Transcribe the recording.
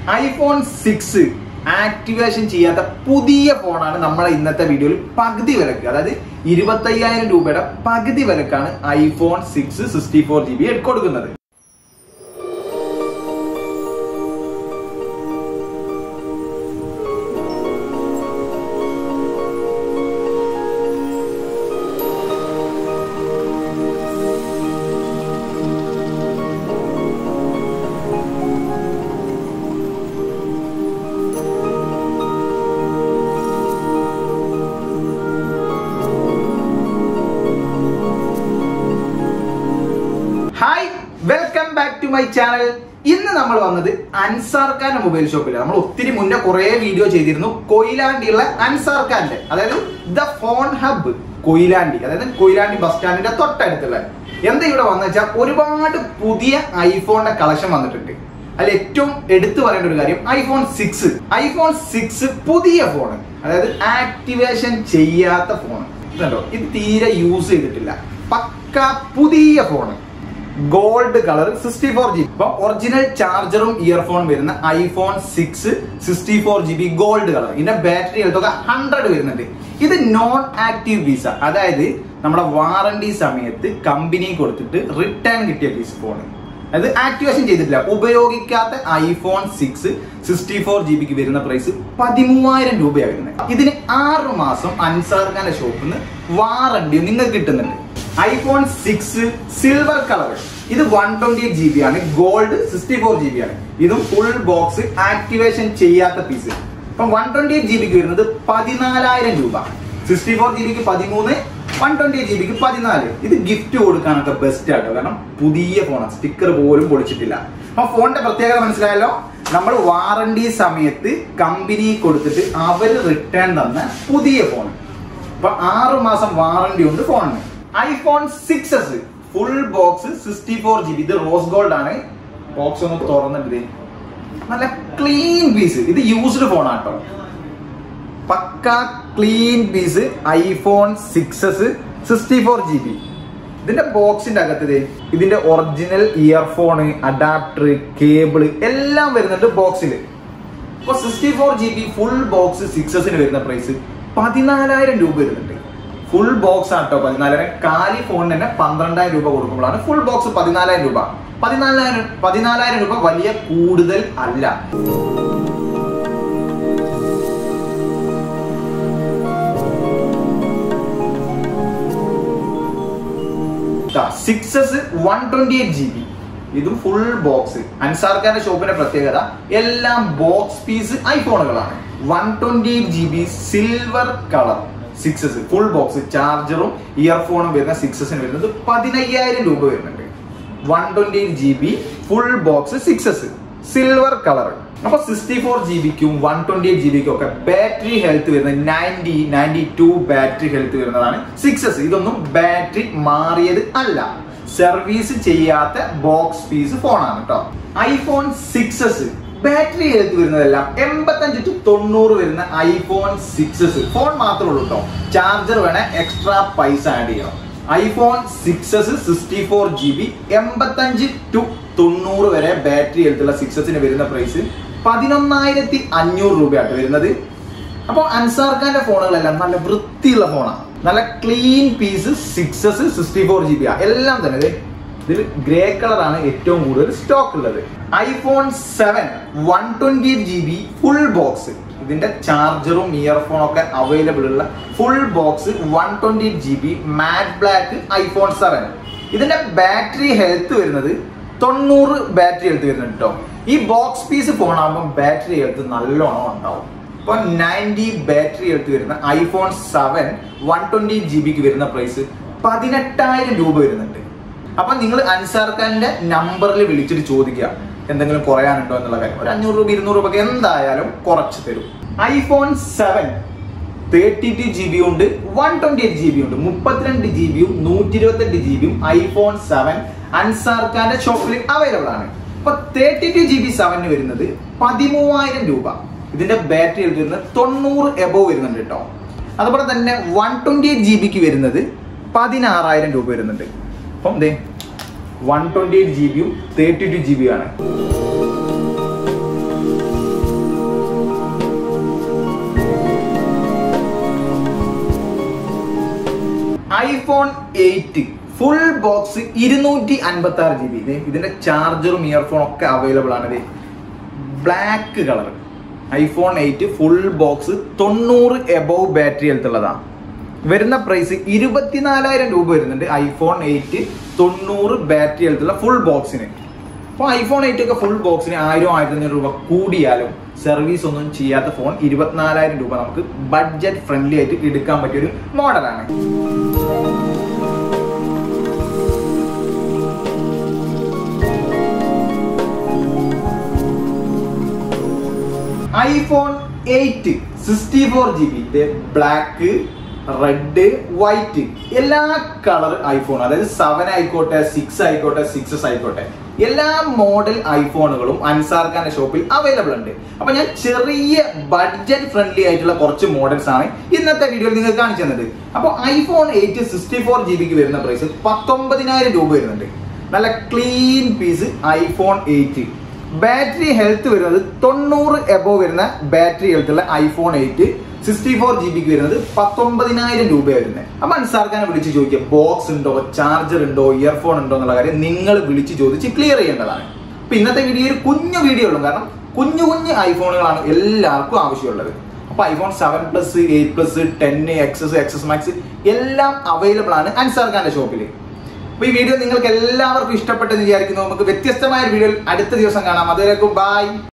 iPhone 6 activation ചെയ്യാത്ത പുതിയ ഫോണാണ് നമ്മളെ ഇന്നത്തെ വീഡിയോയിൽ പകുതി വിലക്ക്, അതായത് 25,000 രൂപയുടെ പകുതി വിലക്കാണ് iPhone 6 64GB കൊടുക്കുന്നത്. Hi, welcome back to my channel. ഇന്ന് നമ്മൾ വന്നത് അൻസാർ ഖാന്റെ മൊബൈൽ ഷോപ്പിൽ. നമ്മൾ ഒത്തിരി മുന്നേ കുറെ വീഡിയോ ചെയ്തിരുന്നു കൊയിലാണ്ടിയുള്ള അൻസാർ ഖാന്റെ, അതായത് ദ ഫോൺ ഹബ് കൊയിലാണ്ടി, അതായത് കൊയിലാണ്ടി ബസ് സ്റ്റാൻഡിന്റെ തൊട്ടടുത്തുള്ള. എന്താ ഇവിടെ വന്നു വെച്ചാൽ ഒരുപാട് പുതിയ ഐഫോണിന്റെ കളക്ഷൻ വന്നിട്ടുണ്ട്. അതിൽ ഏറ്റവും എടുത്തു പറയേണ്ട ഒരു കാര്യം iPhone 6 പുതിയ ഫോൺ, അതായത് ആക്ടിവേഷൻ ചെയ്യാത്ത ഫോൺ. ഇതുണ്ടോ, ഇത് തീരെ യൂസ് ചെയ്തിട്ടില്ല, പക്ക പുതിയ ഫോൺ, ഗോൾഡ് കളർ 64GB. ഇപ്പൊ ഒറിജിനൽ ചാർജറും ഇയർഫോൺ വരുന്ന iPhone 6 64GB ഗോൾഡ് കളർ. ഇതിന്റെ ബാറ്ററി എടുത്തൊക്കെ 100 വരുന്നുണ്ട്. ഇത് നോൺ ആക്റ്റീവ് പീസ, അതായത് നമ്മുടെ വാറണ്ടി സമയത്ത് കമ്പനി കൊടുത്തിട്ട് റിട്ടേൺ കിട്ടിയ പീസ് ഫോൺ. അത് ആക്ടിവേഷൻ ചെയ്തിട്ടില്ല, ഉപയോഗിക്കാത്ത iPhone 6 64GBക്ക് വരുന്ന പ്രൈസ് 13,000 രൂപയാണ് വരുന്നത്. ഇതിന് 6 മാസം അൻസാർ ഖാന്റെ ഷോപ്പിൽ നിന്ന് വാറണ്ടി നിങ്ങൾക്ക് കിട്ടുന്നുണ്ട്. iPhone 6 സിൽവർ കളർ, ഇത് 128GB ആണ്, ഗോൾഡ് 64GB ആണ്. ഇതും ഫുൾ ബോക്സ് ആക്ടിവേഷൻ ചെയ്യാത്ത പീസ്. ഇപ്പം 128GBക്ക് വരുന്നത് 14,000 രൂപ, 64GBക്ക് 13, 128GBക്ക് 14. ഇത് ഗിഫ്റ്റ് കൊടുക്കാനൊക്കെ ബെസ്റ്റ് ആട്ടോ, കാരണം പുതിയ ഫോണാണ്, സ്റ്റിക്കർ പോലും പൊളിച്ചിട്ടില്ല. അപ്പൊ ഫോണിന്റെ പ്രത്യേകത മനസ്സിലായല്ലോ. നമ്മൾ വാറണ്ടി സമയത്ത് കമ്പനി കൊടുത്തിട്ട് അവര് റിട്ടേൺ തന്ന പുതിയ ഫോൺ. അപ്പൊ 6 മാസം വാറണ്ടി ഉണ്ട് ഫോണിന്. iPhone 6s full box 64GB, ഇത് റോസ് ഗോൾഡ് ആണ്. ബോക്സ് ഒന്ന് തുറന്നിട്ട് നല്ല ക്ലീൻ പീസ്, ഇത് യൂസ്ഡ് ഫോൺ ആട്ടോ, പക്ക clean piece. iPhone 6s 64GB. ഇതിന്റെ ബോക്സിന്റെ അകത്ത് ഇതിന്റെ ഒറിജിനൽ ഇയർഫോണ്, അഡാപ്റ്റർ, കേബിള് എല്ലാം വരുന്നുണ്ട് ബോക്സിൽ. ഇപ്പൊ 64GB ഫുൾ ബോക്സ് 6sന് വരുന്ന പ്രൈസ് 14,000 രൂപ വരുന്നുണ്ട്. ഫുൾ ബോക്സ് ആട്ടോ 14,000. കാലി ഫോണിന് തന്നെ 12,000 രൂപ കൊടുക്കുമ്പോഴാണ് ഫുൾ ബോക്സ് 14,000 രൂപ. 14,000 രൂപ വലിയ കൂടുതൽ അല്ല. Sixes 128GB, ഇതും ഫുൾ ബോക്സ്. അൻസാർ ഖാന്റെ ഷോപ്പിന്റെ പ്രത്യേകത എല്ലാം ബോക്സ് പീസ് ഐഫോണുകളാണ്. 128GB silver colour 6s full box, ചാർജറും ഇയർഫോണും വരുന്ന 6sന് വരുന്നത് 15,000 രൂപ വരുന്നുണ്ട്. 128GB full box 6s silver colour. അപ്പൊ 64GBക്കും 128GBക്കും ഒക്കെ ബാറ്ററി ഹെൽത്ത് വരുന്നത് 92 ബാറ്ററി ഹെൽത്ത് വരുന്നതാണ് 6s. ഇതൊന്നും ബാറ്ററി മാറിയത് അല്ല, സർവീസ് ചെയ്യാത്ത ബോക്സ് പീസ് ഫോണാണ് കേട്ടോ. iPhone 6s ബാറ്ററി ഹെൽത്ത് വരുന്നതെല്ലാം 85 to 90 വരുന്ന iPhone 6s ഫോൺ മാത്രമേ ഉള്ളൂ കേട്ടോ. ചാർജർ വേണേ എക്സ്ട്രാ പൈസ ആഡ് ചെയ്യണം. iPhone 6s 64GB 85 to 90 വരെ ബാറ്ററി ഹെൽത്തുള്ള 6sന് വരുന്ന പ്രൈസ് 11,500 രൂപയായിട്ട് വരുന്നത്. അപ്പോൾ അൻസാർ ഖാന്റെ ഫോണുകളെല്ലാം നല്ല വൃത്തിയുള്ള ഫോണാണ്, നല്ല ക്ലീൻ പീസ് 6s 64GB എല്ലാം തന്നെ. ഇതിൽ ഗ്രേ കളറാണ് ഏറ്റവും കൂടുതൽ സ്റ്റോക്ക് ഉള്ളത്. iPhone 7 128GB ഫുൾ ബോക്സ്, ഇതിന്റെ ചാർജറും ഇയർഫോണും ഒക്കെ അവൈലബിൾ ഉള്ള full box 128GB matte black iPhone 7. ഇതിന്റെ ബാറ്ററി ഹെൽത്ത് വരുന്നത് 90 ബാറ്ററി ഹെൽത്ത് വരുന്നുണ്ട് കേട്ടോ. ഈ ബോക്സ് പീസ് ഫോൺ ആകുമ്പോൾ ബാറ്ററി ഹെൽത്ത് നല്ലോണം ഉണ്ടാവും. ഇപ്പൊ 90 ബാറ്ററി ഹെൽത്ത് വരുന്ന iPhone 7 128GBക്ക് വരുന്ന പ്രൈസ് 18,000 രൂപ വരുന്നുണ്ട്. അപ്പൊ നിങ്ങൾ അൻസാർ ഖാന്റെ നമ്പറിൽ വിളിച്ചിട്ട് ചോദിക്കുക എന്തെങ്കിലും കുറയാനുണ്ടോ എന്നുള്ള കാര്യം. ഒരു 500 രൂപ 200 രൂപ എന്തായാലും കുറച്ച് തരും. iPhone 7 32GB ഉണ്ട്, 128GB ഉണ്ട്, 32GB 128GB iPhone 7 അൻസാർ ഖാന്റെ ഷോപ്പിൽ അവൈലബിൾ ആണ്. അപ്പൊ 32GB 7 വരുന്നത് 13,000 രൂപ. ഇതിന്റെ ബാറ്ററി വരുന്നത് 90 എബോവ് വരുന്നുണ്ട് കേട്ടോ. അതുപോലെ തന്നെ 128GBക്ക് വരുന്നത് 16,000 രൂപ വരുന്നുണ്ട്. അപ്പം 128GB 32GB ആണ്. iPhone 8 full box 256 GB. ഇതിന്റെ ചാർജറും ഇയർഫോണും ഒക്കെ അവൈലബിൾ ആണ്. Black colour iPhone 8 full box 90 above battery ഹെൽത്തുള്ളതാണ്. വരുന്ന പ്രൈസ് 24,000 രൂപ വരുന്നുണ്ട് iPhone 8 90 ബാറ്ററി ഹെൽത്തുള്ള ഫുൾ ബോക്സിന്. അപ്പോൾ iPhone 8 ഒക്കെ ഫുൾ ബോക്സിന് 1000-1500 രൂപ കൂടിയാലും സർവീസ് ഒന്നും ചെയ്യാത്ത ഫോൺ 24,000 രൂപ നമുക്ക് ബഡ്ജറ്റ് ഫ്രണ്ട്ലി ആയിട്ട് എടുക്കാൻ പറ്റിയൊരു മോഡലാണ്. iPhone 8 64 GB black, red, white എല്ലാ കളർ ഐഫോൺ, അതായത് 7 ആയിക്കോട്ടെ, 6 ആയിക്കോട്ടെ, 6s ആയിക്കോട്ടെ, എല്ലാ മോഡൽ ഐഫോണുകളും അൻസാർ ഖാന്റെ ഷോപ്പിൽ അവൈലബിൾ ഉണ്ട്. അപ്പൊ ഞാൻ ചെറിയ ബഡ്ജറ്റ് ഫ്രണ്ട്ലി ആയിട്ടുള്ള കുറച്ച് മോഡൽസ് ആണ് ഇന്നത്തെ വീഡിയോയിൽ നിങ്ങൾക്ക് കാണിച്ചു തന്നത്. അപ്പൊ iPhone 8 64 GB വരുന്ന പ്രൈസ് 19,000 രൂപ വരുന്നുണ്ട്. നല്ല clean piece iPhone 8. Battery health വരുന്നത് 90 എബോവ് വരുന്ന ബാറ്ററി ഹെൽത്തുള്ള iPhone 8 64 GB വരുന്നത് 19,000 രൂപ വരുന്നത്. അപ്പൊ അൻസാർ ഖാനെ വിളിച്ച് ചോദിക്കുക, ബോക്സ് ഉണ്ടോ, ചാർജർ ഉണ്ടോ, ഇയർഫോൺ ഉണ്ടോ എന്നുള്ള കാര്യം നിങ്ങൾ വിളിച്ച് ചോദിച്ച് ക്ലിയർ ചെയ്യേണ്ടതാണ്. അപ്പൊ ഇന്നത്തെ വീഡിയോ ഒരു കുഞ്ഞു വീഡിയോ ഉള്ളൂ, കാരണം കുഞ്ഞു ഐഫോണുകളാണ് എല്ലാവർക്കും ആവശ്യമുള്ളത്. അപ്പൊ iPhone 7+, 8+, 10, XS, XS Max എല്ലാം അവൈലബിൾ ആണ് അൻസാർ ഖാന്റെ ഷോപ്പിൽ. അപ്പൊ ഈ വീഡിയോ നിങ്ങൾക്ക് എല്ലാവർക്കും ഇഷ്ടപ്പെട്ടെന്ന് വിചാരിക്കുന്നു. നമുക്ക് വ്യത്യസ്തമായ വീഡിയോയിൽ അടുത്ത ദിവസം കാണാം. അതുവരേക്കും ബൈ.